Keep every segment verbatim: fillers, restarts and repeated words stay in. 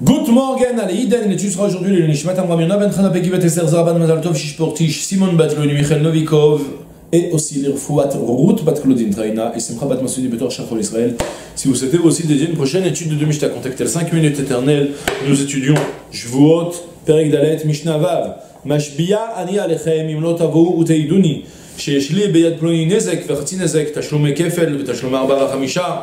Good morning, allez, Iden, l'étude sera aujourd'hui le Nishmat Amram Yona Ben Chana Peki Bet Esther Zaraban Mazal Tov Shish Portish Simon Bat Loni Michael Novikov et aussi l'Irfouat Ruth Bat Claudine Traina et Simcha Bat Masoudi Betor Shachol Israël. Si vous souhaitez aussi dédier une prochaine étude de deux Mishnah, contactez cinq minutes éternelles. Nous étudions Shvuot, Perek Dalet, Mishnah Vav. Mashbia Ani Alechem Imlo Tavu Uteiduni. שיש לי ביד פלוני נזק וחצי נזק, תשלומי כפל ותשלומי ארבעה וחמישה.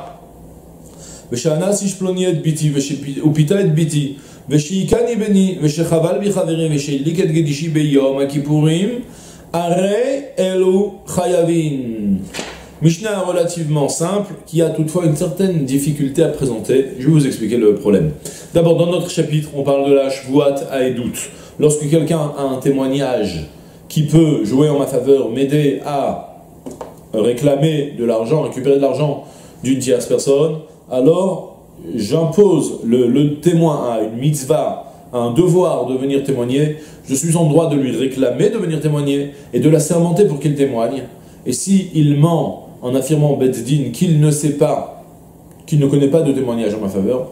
ושאנס איש פלוני את ביתי ופיתה את ביתי ושהיכני בני ושחבל בי חברי ושהדליק את גדישי ביום הכיפורים, הרי אלו חייבים. Mishnah relativement simple qui a toutefois une certaine difficulté à présenter. Je vais vous expliquer le problème. D'abord, dans notre chapitre, on parle de la Shvuat Haedut. Lorsque quelqu'un a un témoignage qui peut jouer en ma faveur, m'aider à réclamer de l'argent, récupérer de l'argent d'une tierce personne, alors j'impose le, le témoin à une mitzvah, à un devoir de venir témoigner, je suis en droit de lui réclamer de venir témoigner et de l'assermenter pour qu'il témoigne. Et s'il ment en affirmant Beddin qu'il ne sait pas, qu'il ne connaît pas de témoignage en ma faveur,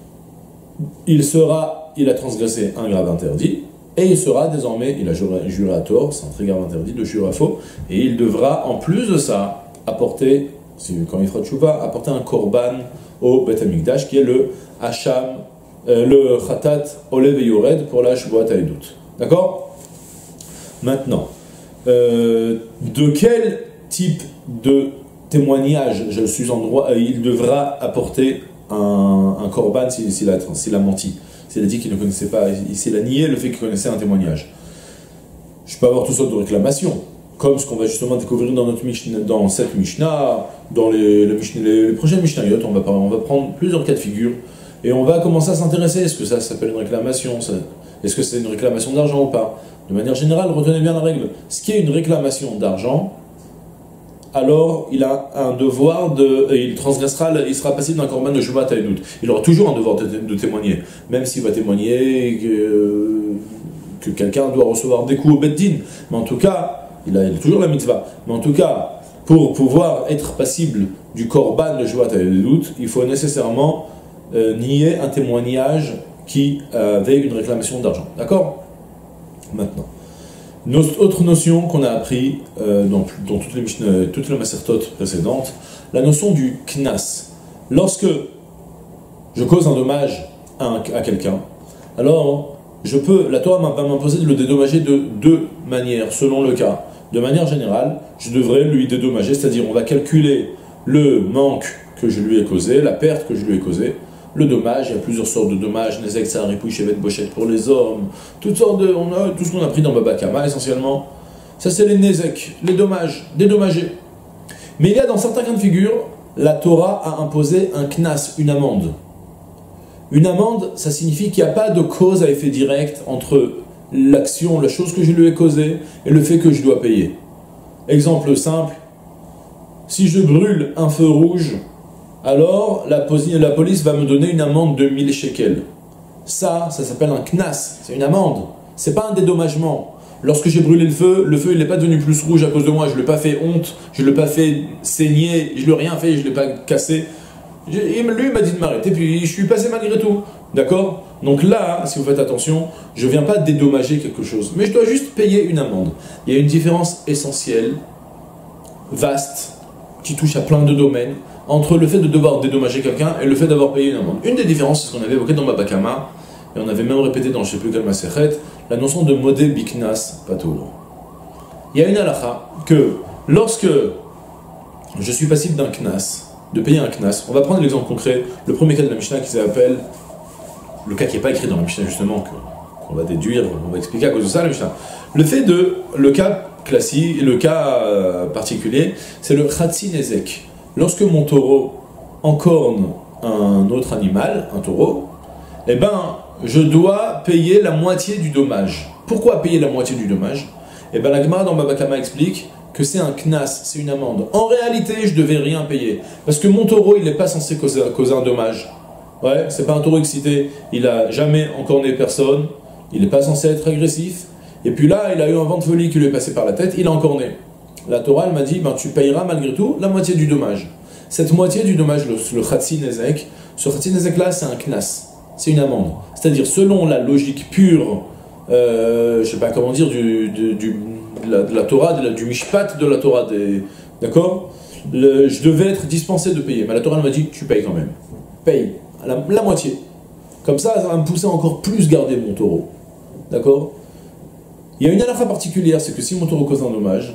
il sera, il a transgressé un grave interdit, et il sera désormais, il a juré, juré à tort, c'est un très grave interdit de jurer à faux, et il devra en plus de ça apporter, quand il fera tchouva, apporter un korban au Beth Amikdash qui est le hacham, euh, le khatat olev et yored pour la Shvuat Haedut. D'accord? Maintenant, euh, de quel type de témoignage je suis en droit, euh, il devra apporter un, un korban s'il si, si a, si a menti? S'il a dit qu'il ne connaissait pas, s'il a nié le fait qu'il connaissait un témoignage. Je peux avoir toutes sortes de réclamations, comme ce qu'on va justement découvrir dans, notre Mishnah, dans cette Mishnah, dans les, les, les, les prochaines Mishnayot, on va, on va prendre plusieurs cas de figure, et on va commencer à s'intéresser, est-ce que ça s'appelle une réclamation, est-ce que c'est une réclamation d'argent ou pas? De manière générale, retenez bien la règle, ce qui est une réclamation d'argent, alors il a un devoir de, il transgressera, il sera passible d'un korban de Shvuat Haedut. Il aura toujours un devoir de, de témoigner, même s'il va témoigner que, que quelqu'un doit recevoir des coups au Beddin. Mais en tout cas, il a, il a toujours la mitzvah. Mais en tout cas, pour pouvoir être passible du korban de Shvuat Haedut, il faut nécessairement euh, nier un témoignage qui euh, avait une réclamation d'argent. D'accord? Maintenant. Notre autre notion qu'on a appris euh, dans, dans toutes les Mishnah, toutes les Masertot précédentes, la notion du knas. Lorsque je cause un dommage à, un, à quelqu'un, alors je peux, la Torah va m'imposer de le dédommager de deux manières, selon le cas. De manière générale, je devrais lui dédommager, c'est-à-dire on va calculer le manque que je lui ai causé, la perte que je lui ai causée. Le dommage, il y a plusieurs sortes de dommages, Nezek, Saripouy, Chevet, Bochet pour les hommes, toutes sortes de, on a tout ce qu'on a pris dans Baba Kama essentiellement. Ça c'est les Nezek, les dommages, dédommagés. Mais il y a dans certains cas de figure, la Torah a imposé un knas, une amende. Une amende, ça signifie qu'il n'y a pas de cause à effet direct entre l'action, la chose que je lui ai causée et le fait que je dois payer. Exemple simple, si je brûle un feu rouge, alors la, la police va me donner une amende de mille shekels. Ça, ça s'appelle un knas, c'est une amende, c'est pas un dédommagement. Lorsque j'ai brûlé le feu, le feu il n'est pas devenu plus rouge à cause de moi, je ne l'ai pas fait honte, je ne l'ai pas fait saigner, je ne l'ai rien fait, je ne l'ai pas cassé. Lui il m'a dit de m'arrêter, puis je suis passé malgré tout. D'accord? Donc là, si vous faites attention, je ne viens pas dédommager quelque chose, mais je dois juste payer une amende. Il y a une différence essentielle, vaste, qui touche à plein de domaines, entre le fait de devoir dédommager quelqu'un et le fait d'avoir payé une amende. Une des différences, c'est ce qu'on avait évoqué dans Baba Kama, et on avait même répété dans je ne sais plus quel Masechet, la notion de modé biknas patour. Il y a une halakha que lorsque je suis passible d'un knas, de payer un knas, on va prendre l'exemple concret, le premier cas de la Mishnah qui s'appelle, le cas qui n'est pas écrit dans la Mishnah justement, qu'on va déduire, on va expliquer à cause de ça la Mishnah. Le fait de, le cas classique, le cas euh, particulier, c'est le Khatsi Nezek. Lorsque mon taureau encorne un autre animal, un taureau, eh ben, je dois payer la moitié du dommage. Pourquoi payer la moitié du dommage? Eh ben, la Gemara dans Baba Kama explique que c'est un knas, c'est une amende. En réalité, je ne devais rien payer. Parce que mon taureau, il n'est pas censé causer, causer un dommage. Ouais, c'est pas un taureau excité, il n'a jamais encorné personne, il n'est pas censé être agressif. Et puis là, il a eu un vent de folie qui lui est passé par la tête, il a encorné. La Torah, elle m'a dit, ben, tu payeras malgré tout la moitié du dommage. Cette moitié du dommage, le, le Khatsi Nezek, ce Khatsi Nezek là, c'est un knas. c'est une amende. C'est-à-dire, selon la logique pure, euh, je sais pas comment dire, du, du, du, de, la, de la Torah, de la, du mishpat de la Torah, des, d'accord, le, je devais être dispensé de payer. Mais la Torah m'a dit, tu payes quand même. Paye la, la moitié. Comme ça, ça va me pousser à encore plus garder mon taureau. D'accord? Il y a une halakha particulière, c'est que si mon taureau cause un dommage,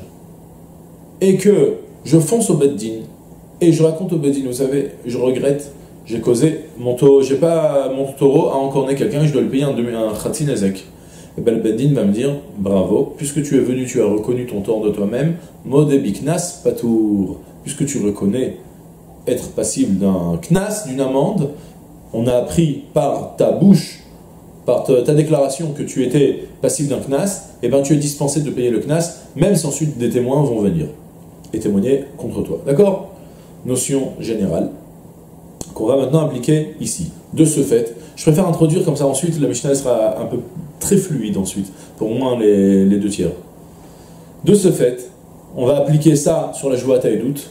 et que je fonce au Beddin, et je raconte au Beddin, vous savez, je regrette, j'ai causé, mon taureau, j'ai pas, mon taureau a encore né quelqu'un, je dois le payer un, un khatin ezek. Et ben le Beddin va me dire, bravo, puisque tu es venu, tu as reconnu ton tort de toi-même, mode biknas patour, puisque tu reconnais être passible d'un knas, d'une amende, on a appris par ta bouche, par ta, ta déclaration que tu étais passible d'un knas, et ben tu es dispensé de payer le knas, même si ensuite des témoins vont venir et témoigner contre toi. D'accord? Notion générale qu'on va maintenant appliquer ici. De ce fait, je préfère introduire comme ça ensuite, la Mishnah sera un peu très fluide ensuite, pour au moins les, les deux tiers. De ce fait, on va appliquer ça sur la Joua Taïdout.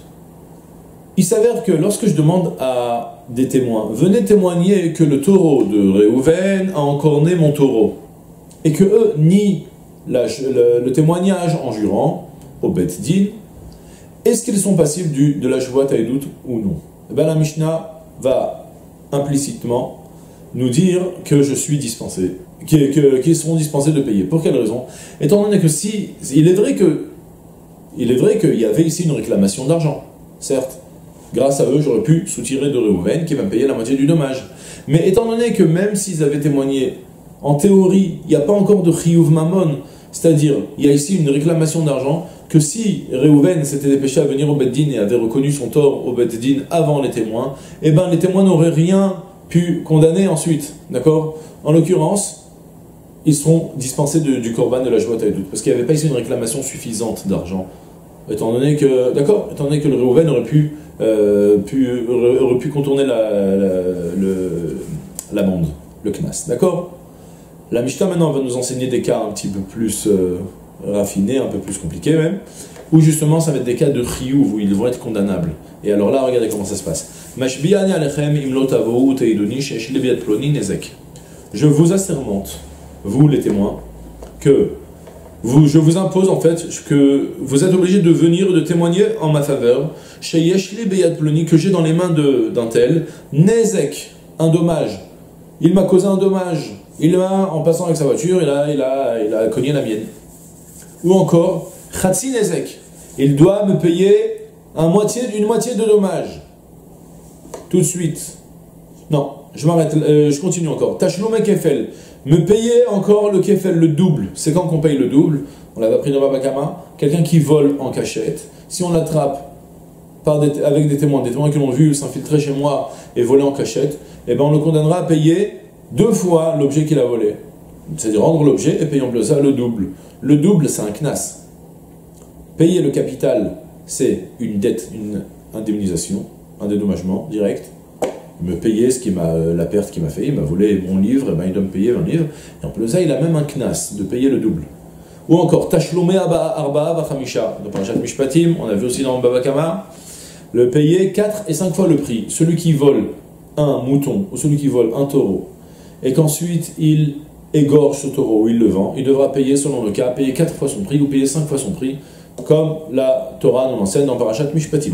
Il s'avère que lorsque je demande à des témoins, venez témoigner que le taureau de Réhouven a encore né mon taureau, et que eux nient la, le, le témoignage en jurant au Bet Din, est-ce qu'ils sont passibles du, de la Joua Taïdout ou non? Eh bien, la Mishnah va implicitement nous dire que je suis dispensé, qu'ils qu'ils seront dispensés de payer. Pour quelle raison? Étant donné que si, il est vrai que, il est vrai qu'il y avait ici une réclamation d'argent, certes. Grâce à eux, j'aurais pu soutirer de Réhouven qui va me payer la moitié du dommage. Mais étant donné que même s'ils avaient témoigné, en théorie, il n'y a pas encore de chiyuv mamon, c'est-à-dire, il y a ici une réclamation d'argent, que si Réhouven s'était dépêché à venir au Beddin et avait reconnu son tort au Beddin avant les témoins, eh ben les témoins n'auraient rien pu condamner ensuite, d'accord? En l'occurrence, ils seront dispensés de, du korban de la Joua Taïdout, parce qu'il n'y avait pas ici une réclamation suffisante d'argent, étant donné que, d'accord, étant donné que le Réhouven aurait pu, euh, pu, aurait pu contourner la, la, le, l'amende, le knas, d'accord? La Mishnah maintenant va nous enseigner des cas un petit peu plus euh, raffinés, un peu plus compliqués même, où justement ça va être des cas de chiyuv, où ils vont être condamnables. Et alors là, regardez comment ça se passe. Je vous assermente, vous les témoins, que vous, je vous impose en fait que vous êtes obligés de venir, de témoigner en ma faveur, que j'ai dans les mains d'un tel, nezek, un dommage. Il m'a causé un dommage. Il m'a, en passant avec sa voiture, il a, il a, il a cogné la mienne. Ou encore, Khatsi Nezek, il doit me payer un moitié, une moitié de dommage. Tout de suite. Non, je m'arrête, euh, je continue encore. Tachloum et Kefel, me payer encore le Kefel, le double. C'est quand qu'on paye le double? On l'avait appris dans Baba Kama. Quelqu'un qui vole en cachette, si on l'attrape par des, avec des témoins, des témoins qui l'ont vu s'infiltrer chez moi et voler en cachette, eh ben on le condamnera à payer deux fois l'objet qu'il a volé. C'est-à-dire rendre l'objet et payer en plus ça le double. Le double, c'est un knas. Payer le capital, c'est une dette, une indemnisation, un dédommagement direct. Me payer ce qui m'a, la perte qu'il m'a fait, il m'a volé mon livre, et ben il doit me payer vingt livres. Et en plus ça, il a même un knas, de payer le double. Ou encore, Tashlomé Arba'a Vachamisha. Dans Parashat Mishpatim, on a vu aussi dans le Baba Kama, le payer quatre et cinq fois le prix. Celui qui vole un mouton, ou celui qui vole un taureau, et qu'ensuite il égorge ce taureau ou il le vend, il devra payer selon le cas, payer quatre fois son prix ou payer cinq fois son prix, comme la Torah nous enseigne dans Parashat Mishpatim.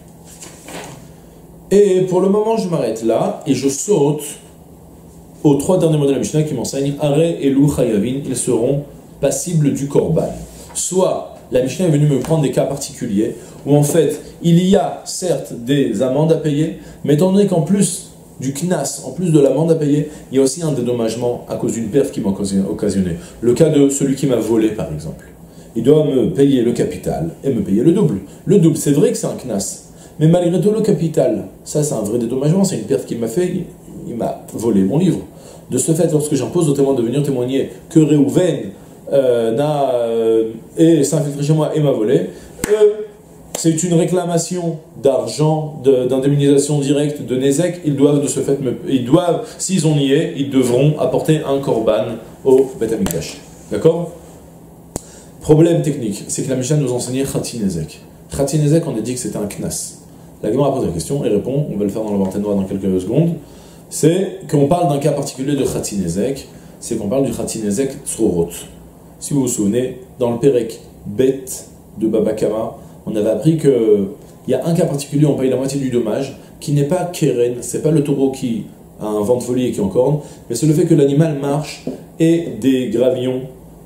Et pour le moment, je m'arrête là et je saute aux trois derniers mots de la Mishnah qui m'enseignent Are Elu Chayavin, ils seront passibles du korban. Soit la Mishnah est venue me prendre des cas particuliers où en fait il y a certes des amendes à payer, mais étant donné qu'en plus du knas, en plus de l'amende à payer, il y a aussi un dédommagement à cause d'une perte qui m'a occasionné. Le cas de celui qui m'a volé par exemple. Il doit me payer le capital et me payer le double. Le double, c'est vrai que c'est un knas, mais malgré tout le capital, ça c'est un vrai dédommagement, c'est une perte qu'il m'a fait, il, il m'a volé mon livre. De ce fait, lorsque j'impose aux témoins de venir témoigner que Réhouven euh, n'a euh, et s'est infiltré chez moi et m'a volé, eux, c'est une réclamation d'argent, d'indemnisation directe de Nezek, ils doivent de ce fait, me, ils doivent, s'ils ont nié, ils devront apporter un korban au Beth Amikdash. D'accord? Problème technique, c'est que la Mishnah nous enseignait Khati Nezek. Khati Nezek, on a dit que c'était un knas. La Gemara pose la question et répond, on va le faire dans la Barthénois dans quelques secondes, c'est qu'on parle d'un cas particulier de Khatinezek, c'est qu'on parle du Khatinezek Tzorot. Si vous vous souvenez, dans le Perek Bet de Baba Kama, on avait appris qu'il y a un cas particulier où on paye la moitié du dommage, qui n'est pas Keren, c'est pas le taureau qui a un ventre folie et qui est en corne, mais c'est le fait que l'animal marche et des gravillons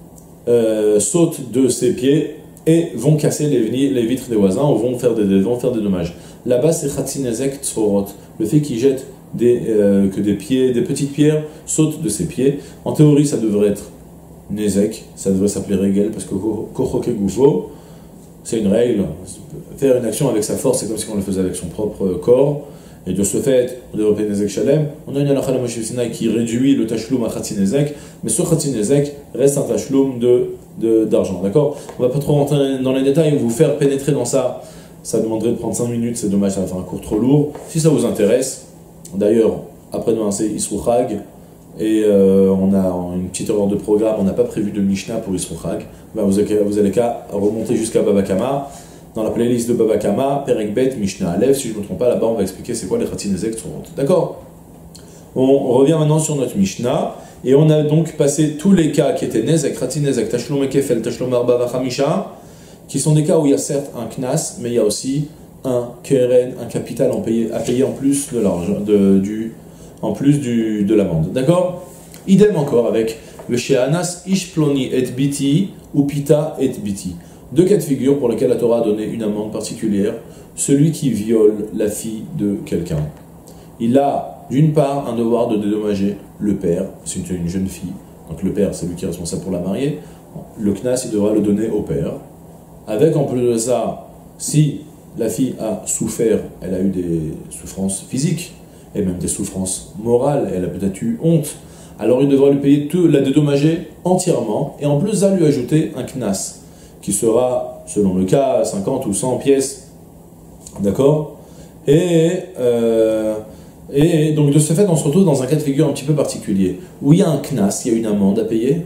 euh, sautent de ses pieds et vont casser les, les vitres des voisins ou vont faire des, vont faire des dommages. Là-bas, c'est Khatinezek Tzorot, le fait qu'il jette des, euh, que des, pieds, des petites pierres sautent de ses pieds. En théorie, ça devrait être Nezek, ça devrait s'appeler Regel, parce que Kochoke Gufo, c'est une règle. Faire une action avec sa force, c'est comme si on le faisait avec son propre corps. Et de ce fait, on devrait payer Nezek Shalem. On a une halakha de Moshe Sinai qui réduit le tachloum à Khatinezek, mais ce Khatinezek reste un tachloum de, de, d'argent. D'accord? On ne va pas trop rentrer dans les détails, vous faire pénétrer dans ça, ça demanderait de prendre cinq minutes, c'est dommage, ça va faire un cours trop lourd. Si ça vous intéresse, d'ailleurs, après-demain c'est Isrou Chag, et euh, on a une petite erreur de programme, on n'a pas prévu de Mishnah pour Isrou Chag. Ben, vous, avez, vous allez qu'à remonter jusqu'à Baba Kama. Dans la playlist de Baba Kama, Perek Bet, Mishnah Aleph, si je ne me trompe pas, là-bas on va expliquer c'est quoi les Khatinezek Tzorot. D'accord? On revient maintenant sur notre Mishnah, et on a donc passé tous les cas qui étaient Nezek, Khatinezek, Tashlom Ekefel, Tashlom Arba Vachamisha, qui sont des cas où il y a certes un Knas, mais il y a aussi un Keren, un capital à payer, à payer en plus de l'argent, de, du, en plus du, de l'amende. D'accord? Idem encore avec le Sheanas Ishploni et Biti ou Pita et Biti. Deux cas de figure pour lesquels la Torah a donné une amende particulière. Celui qui viole la fille de quelqu'un. Il a d'une part un devoir de dédommager le père, c'est une jeune fille, donc le père c'est lui qui est responsable pour la marier. Le Knas il devra le donner au père. Avec en plus de ça, si la fille a souffert, elle a eu des souffrances physiques, et même des souffrances morales, elle a peut-être eu honte, alors il devra lui payer tout, la dédommager entièrement, et en plus à lui ajouter un Knas, qui sera, selon le cas, cinquante ou cent pièces, d'accord? Et, euh, et donc de ce fait, on se retrouve dans un cas de figure un petit peu particulier, où il y a un Knas, il y a une amende à payer.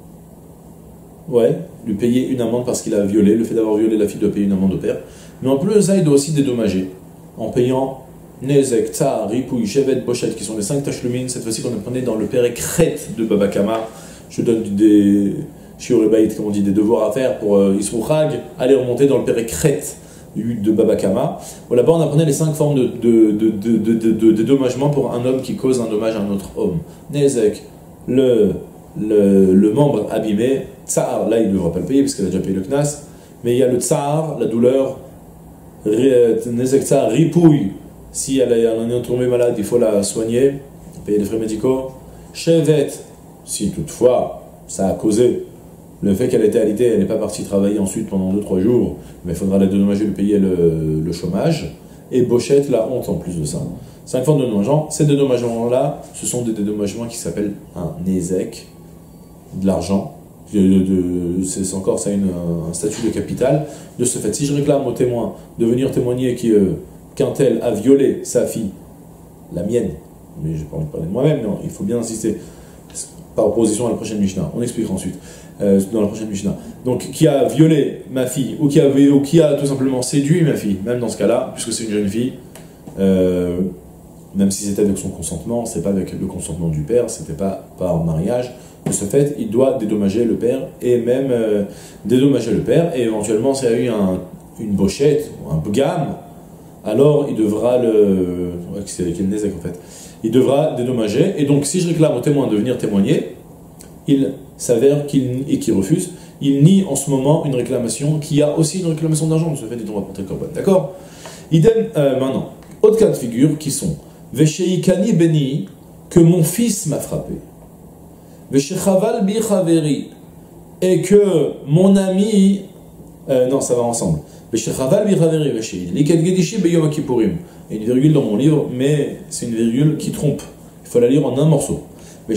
Ouais, lui payer une amende parce qu'il a violé, le fait d'avoir violé la fille doit payer une amende au père. Mais en plus de ça, il doit aussi dédommager, en payant Nezek, Tsar, Ripouille, Shevet, Bochet, qui sont les cinq tachlumines, cette fois-ci qu'on apprenait dans le Perek Chet de Baba Kama. Je donne des shiurim, comme on dit, des devoirs à faire pour euh, Isrou Chag, aller remonter dans le Perek Chet de Baba Kama. Bon, là-bas, on apprenait les cinq formes de, de, de, de, de, de, de dédommagement pour un homme qui cause un dommage à un autre homme. Nezek, le, le, le membre abîmé. Tsar, là, il ne devra pas le payer parce qu'il a déjà payé le Knas. Mais il y a le Tsar, la douleur. Nezek Tsar, Ripouille. Si elle, elle en est tombée malade, il faut la soigner, payer des frais médicaux. Shevet, si toutefois ça a causé le fait qu'elle était alitée, elle n'est pas partie travailler ensuite pendant deux trois jours, mais il faudra la dédommager, lui payer le, le chômage. Et Bochette, la honte en plus de ça. Cinq formes de dédommagements. Ces dédommagements-là, ce sont des dédommagements qui s'appellent un Nezek, de l'argent. De, de, c'est encore ça une, un statut de capital. De ce fait, si je réclame au témoin de venir témoigner qui, euh, qu'un tel a violé sa fille, la mienne, mais je ne vais pas parler de moi-même, non, il faut bien insister, par opposition à la prochaine Mishnah, on expliquera ensuite, euh, dans la prochaine Mishnah. Donc, qui a violé ma fille, ou qui a, ou qui a tout simplement séduit ma fille, même dans ce cas-là, puisque c'est une jeune fille, euh, même si c'était avec son consentement, c'est pas avec le consentement du père, c'était pas par mariage. De ce fait, il doit dédommager le père, et même euh, dédommager le père, et éventuellement, s'il y a eu un, une bochette, ou un bgam, alors il devra le... c'est avec le Nezek en fait. Il devra dédommager, et donc si je réclame au témoin de venir témoigner, il s'avère qu'il et qu'il refuse, il nie en ce moment une réclamation qui a aussi une réclamation d'argent, de ce fait il doit porter le corban. D'accord? Idem euh, maintenant. Autres cas de figure qui sont Vesheikani Beni, que mon fils m'a frappé. Veshechaval bi chaveri, et que mon ami. Euh, non, ça va ensemble. Et une virgule dans mon livre, mais c'est une virgule qui trompe. Il faut la lire en un morceau. Le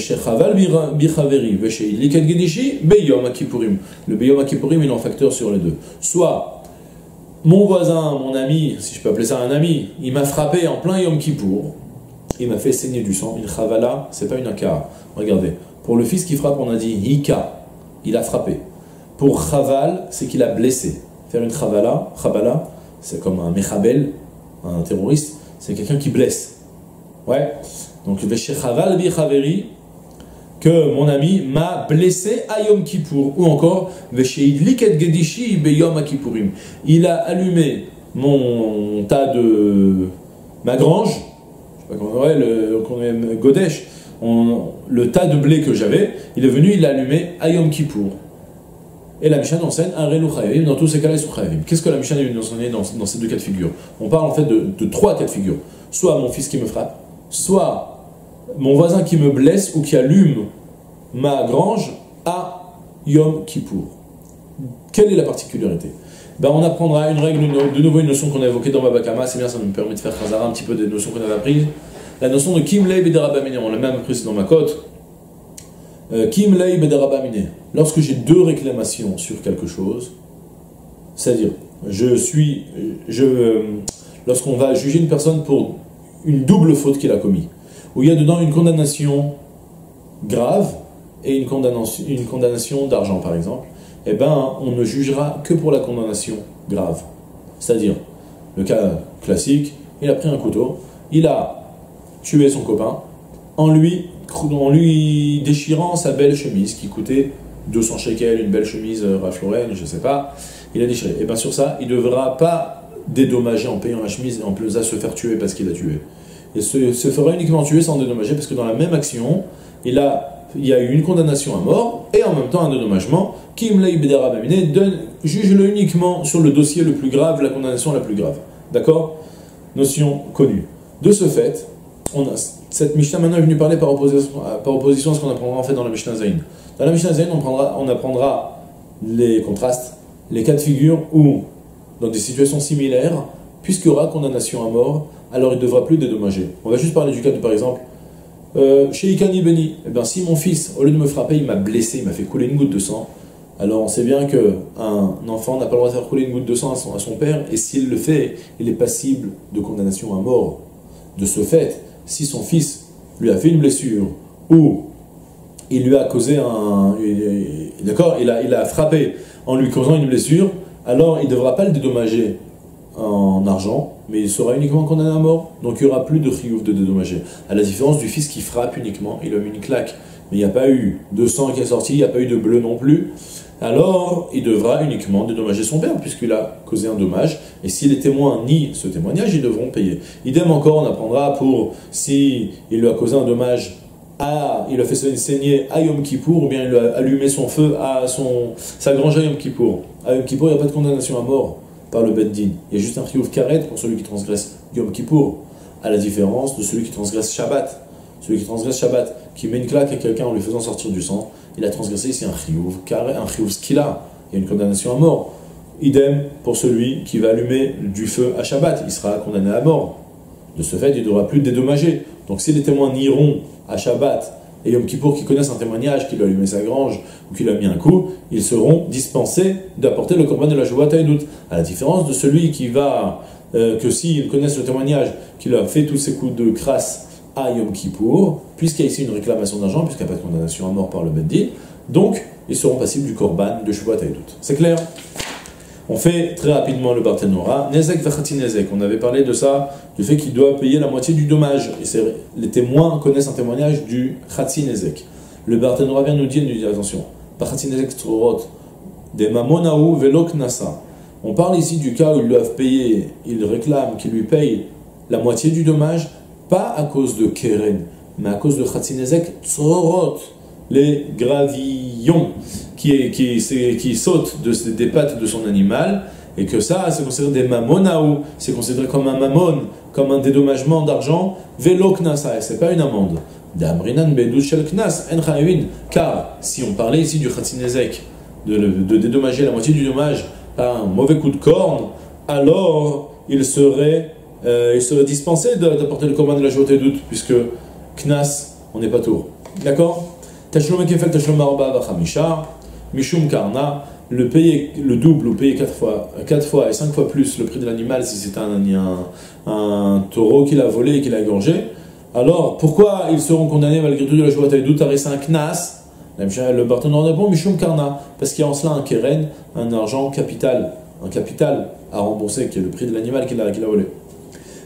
Beyom Kippourim, il est en facteur sur les deux. Soit, mon voisin, mon ami, si je peux appeler ça un ami, il m'a frappé en plein Yom Kippour, il m'a fait saigner du sang. Une chavala, c'est pas une akara. Regardez, pour le fils qui frappe, on a dit hika, il a frappé. Pour chaval, c'est qu'il a blessé. Faire une chavala, chabala, c'est comme un mechabel, un terroriste, c'est quelqu'un qui blesse. Ouais. Donc, Veshechaval bi chaveri, que mon ami m'a blessé à Yom Kippour, ou encore Vesheidlik et gedishi be Yom Kippourim. Il a allumé mon tas de ma grange, je sais pas comment on dirait, le, le Godesh, on, le tas de blé que j'avais, il est venu, il l'a allumé à Yom Kippour. Et la Mishnah enseigne un Relu Chayavim, dans tous ces cas-là, ils sont Chayavim. Qu'est-ce que la Mishnah nous enseigne dans, dans ces deux cas de figure? On parle en fait de, de trois cas de figure. Soit mon fils qui me frappe, soit mon voisin qui me blesse ou qui allume ma grange à Yom Kippour. Quelle est la particularité? Ben, on apprendra une règle, une, de nouveau une notion qu'on a évoquée dans Baba Kama, c'est bien, ça me permet de faire Khazara un petit peu des notions qu'on avait apprises. La notion de Kim Lei Bederabamine, on l'a même appris dans ma cote. Kim Lei Bederabamine. Lorsque j'ai deux réclamations sur quelque chose, c'est-à-dire, je suis, je, lorsqu'on va juger une personne pour une double faute qu'il a commis, où il y a dedans une condamnation grave et une condamnation, une condamnation d'argent par exemple, eh ben, on ne jugera que pour la condamnation grave. C'est-à-dire, le cas classique, il a pris un couteau, il a tué son copain en lui, en lui déchirant sa belle chemise qui coûtait deux cents shekels, une belle chemise Ralph Lauren, je ne sais pas, il a déchiré. Et bien sur ça, il ne devra pas dédommager en payant la chemise et en plus à se faire tuer parce qu'il a tué. Il se, se fera uniquement tuer sans dédommager parce que dans la même action, il, a, il y a eu une condamnation à mort et en même temps un dédommagement. Kim Lei Bederabamine donne, juge-le uniquement sur le dossier le plus grave, la condamnation la plus grave. D'accord? Notion connue. De ce fait, on a, cette Mishnah maintenant est venue parler par opposition, par opposition à ce qu'on apprendra en fait dans la Mishnah Zayin. Dans la Mishnah Zayin, on, prendra, on apprendra les contrastes, les cas de figure où, dans des situations similaires, puisqu'il y aura condamnation à mort, alors il ne devra plus dédommager. On va juste parler du cas de, par exemple, euh, chez Ikani Beni. Eh bien, si mon fils, au lieu de me frapper, il m'a blessé, il m'a fait couler une goutte de sang, alors on sait bien qu'un enfant n'a pas le droit de faire couler une goutte de sang à son, à son père, et s'il le fait, il est passible de condamnation à mort. De ce fait, si son fils lui a fait une blessure, ou il lui a causé un... D'accord, il a, il a frappé en lui causant une blessure, alors il ne devra pas le dédommager en argent, mais il sera uniquement condamné à mort. Donc il n'y aura plus de chiyuv de dédommager. À la différence du fils qui frappe uniquement, il a mis une claque, mais il n'y a pas eu de sang qui est sorti, il n'y a pas eu de bleu non plus. Alors il devra uniquement dédommager son père, puisqu'il a causé un dommage, et si les témoins nient ce témoignage, ils devront payer. Idem encore, on apprendra pour si il lui a causé un dommage, à, il a fait saigner à Yom Kippour, ou bien il a allumé son feu à son, sa grange à Yom Kippour. À Yom Kippour, il n'y a pas de condamnation à mort par le Beth Din. Il y a juste un chiyuv karet pour celui qui transgresse Yom Kippour, à la différence de celui qui transgresse Shabbat. Celui qui transgresse Shabbat, qui met une claque à quelqu'un en lui faisant sortir du sang, il a transgressé ici un chiyuv karet, un chiyuv skila. Il y a une condamnation à mort. Idem pour celui qui va allumer du feu à Shabbat, il sera condamné à mort. De ce fait, il ne devra plus dédommager. Donc si les témoins nieront à Shabbat et Yom Kippour qui connaissent un témoignage, qu'il a allumé sa grange ou qu'il a mis un coup, ils seront dispensés d'apporter le korban de la Shovat Haïdout. À la différence de celui qui va, euh, que s'ils connaissent le témoignage, qu'il a fait tous ces coups de crasse à Yom Kippour, puisqu'il y a ici une réclamation d'argent, puisqu'il n'y a pas de condamnation à mort par le Beth Din, donc ils seront passibles du korban de Shovat Haïdout. C'est clair? On fait très rapidement le Barthénora. Nezek vachati nezek. On avait parlé de ça, du fait qu'il doit payer la moitié du dommage. Et c'est, les témoins connaissent un témoignage du chati nezek. Le Barthénora vient nous dire, nous dit attention, chati nezek trorot, des mamonaou velok nasa. On parle ici du cas où ils doivent payer, ils réclament qu'ils lui payent la moitié du dommage, pas à cause de keren, mais à cause de chati nezek trorot, les gravillons qui, qui, qui sautent de, des pattes de son animal, et que ça, c'est considéré des mamonaou, c'est considéré comme un mamon, comme un dédommagement d'argent, velo knasa, et c'est pas une amende. D'amrinan bedou shel knas, en chayvin, car si on parlait ici du khatinezek, de, de dédommager la moitié du dommage par un mauvais coup de corne, alors il serait, euh, il serait dispensé d'apporter le korban de la Shvat Haïdout, puisque knas, on n'est pas tour. D'accord? Tashlom kefel tashlom arba v'chamisha, mishum karna, le payer le double ou payer quatre fois, quatre fois et cinq fois plus le prix de l'animal si c'est un, un, un taureau qu'il a volé et qu'il a égorgé. Alors pourquoi ils seront condamnés malgré tout de la Shvat Haïdout à un knas? Le Barthénora répond mishum karna, parce qu'il y a en cela un keren, un argent capital, un capital à rembourser qui est le prix de l'animal qu'il a, qu'il a volé.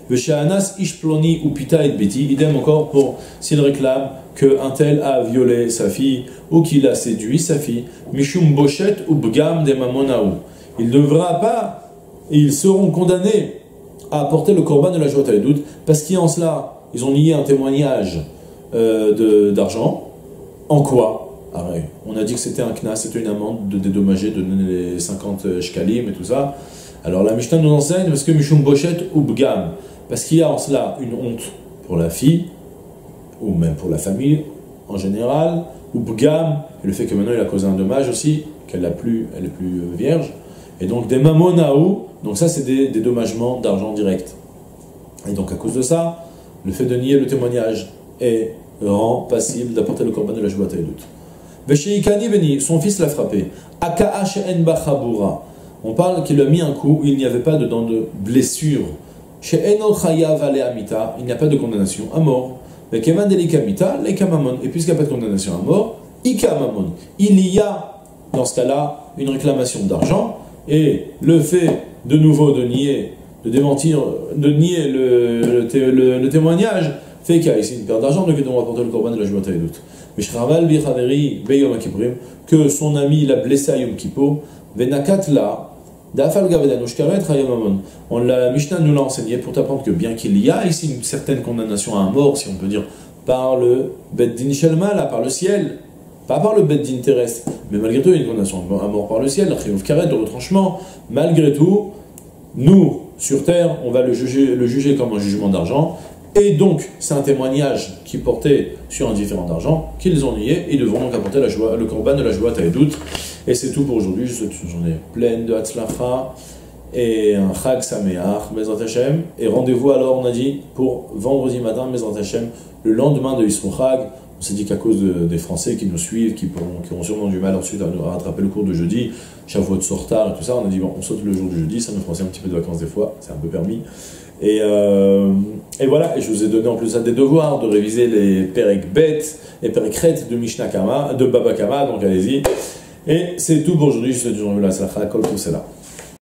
Veshanas ishploni ou pita et beti, idem encore pour s'il réclame qu'un tel a violé sa fille ou qu'il a séduit sa fille, mishum boshet ou bgam de mamonaou. Il ne devra pas, et ils seront condamnés à apporter le korban de la joie et doute, parce qu'en cela, ils ont nié un témoignage euh, d'argent. En quoi? Ah ouais, on a dit que c'était un knas, c'était une amende de dédommager, de donner les cinquante shkalim et tout ça. Alors la Mishnah nous enseigne, parce que mishum boshet ou bgam, parce qu'il y a en cela une honte pour la fille, ou même pour la famille en général, ou bgam, et le fait que maintenant il a causé un dommage aussi, qu'elle n'est plus, elle est plus vierge, et donc des mamonaou, donc ça c'est des dédommagements d'argent direct. Et donc à cause de ça, le fait de nier le témoignage est rend passible d'apporter le korban de la joie et doute. Vesheikani beni, son fils l'a frappé. Aka'a she'en bachabura. On parle qu'il a mis un coup où il n'y avait pas dedans de blessure. She'eno chayav aleamita, il n'y a pas de condamnation à mort. Vekeman delikamita, lekamamon. Et puisqu'il n'y a pas de condamnation à mort, ikamamon. Il y a, dans ce cas-là, une réclamation d'argent, et le fait de nouveau de nier, de démentir, de nier le, le, té, le, le témoignage, fait qu'il y a ici une perte d'argent, donc il doit apporter le korban de la joie et doute. Que son ami l'a blessé à Yom Kippur, Venakatla, on la Mishnah nous l'a enseigné pour t'apprendre que bien qu'il y a ici une certaine condamnation à un mort, si on peut dire, par le Beddin Shelma, là, par le ciel, pas par le Beddin terrestre, mais malgré tout il y a une condamnation à mort par le ciel, la Chiyuv Karet de retranchement, malgré tout, nous, sur terre, on va le juger, le juger comme un jugement d'argent, et donc c'est un témoignage qui portait sur un différent d'argent, qu'ils ont nié, ils devront donc apporter la joie, le korban de la joie et doute. Et c'est tout pour aujourd'hui, je souhaite une journée pleine de Hatzlacha et un Chag Sameach, Bezrat Hashem. Et rendez-vous alors, on a dit, pour vendredi matin, Bezrat Hashem, le lendemain de Yisro Chag. On s'est dit qu'à cause de, des Français qui nous suivent, qui, pourront, qui auront sûrement du mal ensuite à nous rattraper le cours de jeudi, Shavuot Sortar et tout ça, on a dit bon, on saute le jour du jeudi, ça nous fera aussi un petit peu de vacances des fois, c'est un peu permis. Et, euh, et voilà, et je vous ai donné en plus ça des devoirs de réviser les Perek Bet et Perek Ret de Mishnah Kama, de Baba Kama, donc allez-y. Et c'est tout pour aujourd'hui, je vous souhaite une journée de la Slacha, Kol Tovsela.